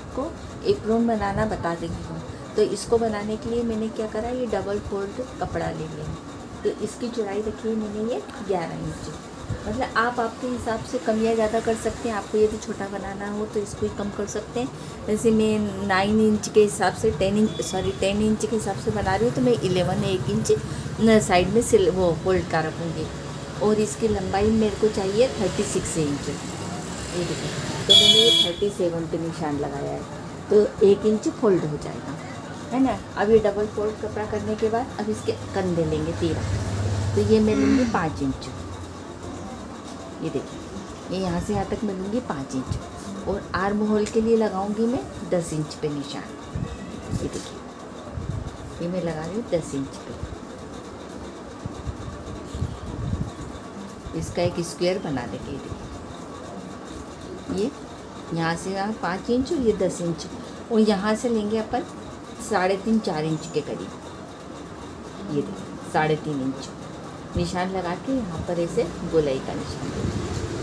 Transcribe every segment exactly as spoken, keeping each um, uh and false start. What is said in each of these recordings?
आपको एप्रोन बनाना बता देगी हूँ। तो इसको बनाने के लिए मैंने क्या करा, ये डबल फोल्ड कपड़ा ले लिया। तो इसकी चौड़ाई रखी है मैंने ये ग्यारह इंच। मतलब आप आपके हिसाब से कम या ज़्यादा कर सकते हैं। आपको यदि छोटा बनाना हो तो इसको ही कम कर सकते हैं। जैसे मैं नाइन इंच के हिसाब से ten inch sorry ten inch के हिसाब से बना रही हूँ, तो मैं इलेवन एक इंच साइड में सिल वो फोल्ड का रखूँगी। और इसकी लंबाई मेरे को चाहिए थर्टी सिक्स इंच। ये देखिए, तो मैंने ये थर्टी सेवन पे निशान लगाया है, तो एक इंच फोल्ड हो जाएगा, है ना। अब ये डबल फोल्ड कपड़ा करने के बाद अब इसके कंधे लेंगे तेरह, तो ये मैं लूँगी पाँच इंच। ये देखिए, ये यहाँ से यहाँ तक मैं लूँगी पाँच इंच। और आर्म होल के लिए लगाऊंगी मैं दस इंच पे निशान। ये देखिए, ये मैं लगा रही हूँ दस इंच पे। इसका एक स्क्वायर बना देंगे। ये देखिए, ये यहाँ से यहाँ पाँच इंच और ये दस इंच, और यहाँ से लेंगे अपन साढ़े तीन चार इंच के करीब। ये देखिए, साढ़े तीन इंच निशान लगा के यहाँ पर ऐसे गोलाई का निशान देंगे।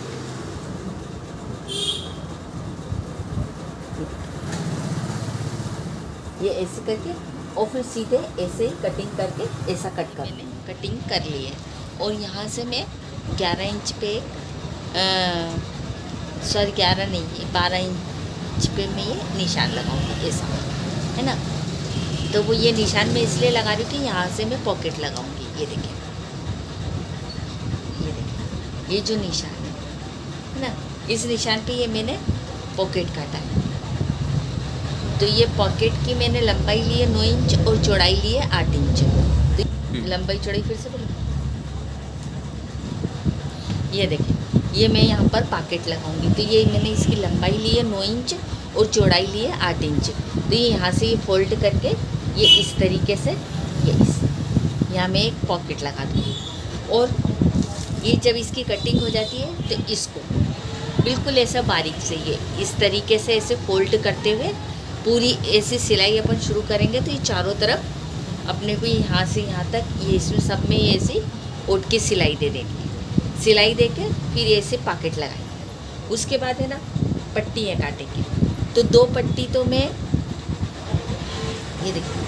ये ऐसे करके और फिर सीधे ऐसे ही कटिंग करके ऐसा कट कर लें। कटिंग कर लिए और यहाँ से मैं ग्यारह इंच पे सॉरी ग्यारह नहीं बारह इंच पे मैं ये निशान लगाऊंगी ऐसा, है ना। तो वो ये निशान मैं इसलिए लगा रही हूँ कि यहाँ से मैं पॉकेट लगाऊंगी। ये देखिए, ये देखिए, ये जो निशान है है ना, इस निशान पे ये मैंने पॉकेट काटा है। तो ये पॉकेट की मैंने लंबाई ली है नौ इंच और चौड़ाई ली है आठ इंच। तो लंबाई चौड़ाई फिर से बोलो। ये देखिए, ये मैं यहाँ पर पॉकेट लगाऊंगी। तो ये मैंने इसकी लंबाई ली है नौ इंच और चौड़ाई ली है आठ इंच। तो ये यहाँ से ये फोल्ड करके ये इस तरीके से ये इस यहाँ मैं एक पॉकेट लगा दूँगी। और ये जब इसकी कटिंग हो जाती है तो इसको बिल्कुल ऐसा बारीक से ये इस तरीके से ऐसे फोल्ड करते हुए पूरी ऐसी सिलाई अपन शुरू करेंगे। तो ये चारों तरफ अपने को यहाँ से यहाँ तक ये इसमें सब में ये ऐसी ओट के सिलाई दे देंगे। सिलाई दे के फिर ऐसे पॉकेट लगाएंगे। उसके बाद है ना पट्टियाँ काटेंगे। तो दो पट्टी तो मैं ये देखिए,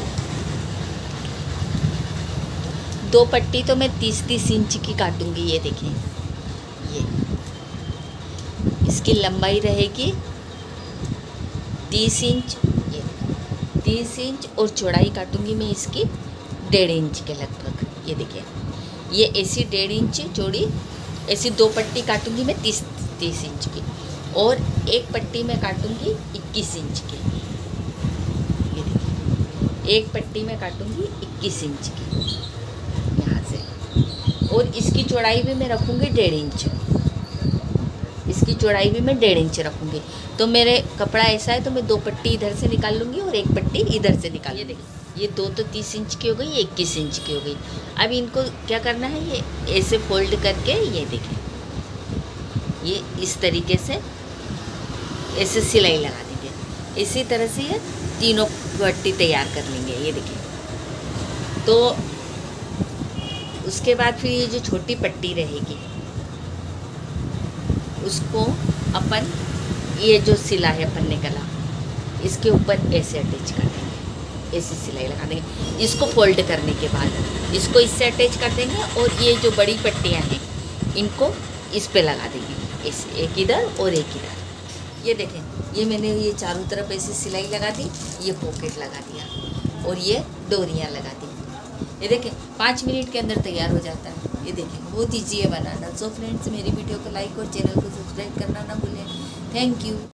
दो पट्टी तो मैं तीस तीस इंच की काटूंगी। ये देखिए, ये इसकी लंबाई रहेगी तीस इंच, ये तीस इंच और चौड़ाई काटूंगी मैं इसकी डेढ़ इंच के लगभग। ये देखिए, ये ऐसी डेढ़ इंच चौड़ी ऐसी दो पट्टी काटूंगी मैं तीस तीस इंच की, और एक पट्टी में काटूंगी इक्कीस इंच की। ये देखिए, एक पट्टी में काटूंगी इक्कीस इंच की यहाँ से, और इसकी चौड़ाई भी मैं रखूँगी डेढ़ इंच। इसकी चौड़ाई भी मैं डेढ़ इंच रखूँगी। तो मेरे कपड़ा ऐसा है तो मैं दो पट्टी इधर से निकाल लूँगी और एक पट्टी इधर से निकाल। ये देखिए, ये दो तो तीस इंच की हो गई, ये इक्कीस इंच की हो गई। अब इनको क्या करना है, ये ऐसे फोल्ड करके ये देखिए, ये इस तरीके से ऐसे सिलाई लगा देंगे। इसी तरह से ये तीनों पट्टी तैयार कर लेंगे। ये देखिए, तो उसके बाद फिर ये जो छोटी पट्टी रहेगी उसको अपन ये जो सिला है अपन ने गला इसके ऊपर ऐसे अटैच कर देंगे, ऐसी सिलाई लगा देंगे। इसको फोल्ड करने के बाद इसको इससे अटैच कर देंगे और ये जो बड़ी पट्टियाँ हैं इनको इस पे लगा देंगे, इस एक इधर और एक इधर। ये देखें, ये मैंने ये चारों तरफ ऐसी सिलाई लगा दी, ये पॉकेट लगा दिया और ये डोरियाँ लगा दी। ये देखें, पाँच मिनट के अंदर तैयार हो जाता है। ये देखें, बहुत ईजी है बनाना। सो फ्रेंड्स, मेरी वीडियो को लाइक और चैनल को सब्सक्राइब करना ना भूलें। Thank you.